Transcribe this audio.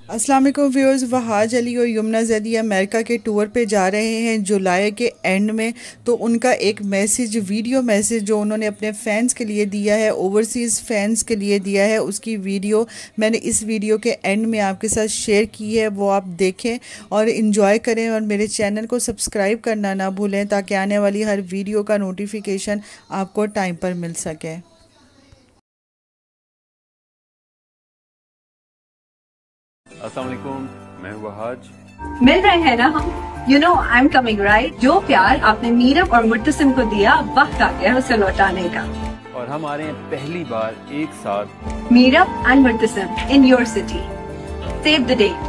अस्सलाम वालेकुम व्यूअर्स। वहाज अली और यमुना जैदी अमेरिका के टूर पे जा रहे हैं जुलाई के एंड में। तो उनका एक मैसेज, वीडियो मैसेज जो उन्होंने अपने फ़ैन्स के लिए दिया है, ओवरसीज़ फ़ैन्स के लिए दिया है, उसकी वीडियो मैंने इस वीडियो के एंड में आपके साथ शेयर की है। वो आप देखें और इन्जॉय करें और मेरे चैनल को सब्सक्राइब करना ना भूलें ताकि आने वाली हर वीडियो का नोटिफिकेशन आपको टाइम पर मिल सके। अस्सलाम वालेकुम, मैं वहाज। मिल रहे हैं ना हम, you know I am coming right. जो प्यार आपने मीरब और मुर्तसिम को दिया, वक्त आ गया उसे लौटाने का। और हम आ रहे हैं पहली बार एक साथ, Meerab and Murtasim in your city. Save the date.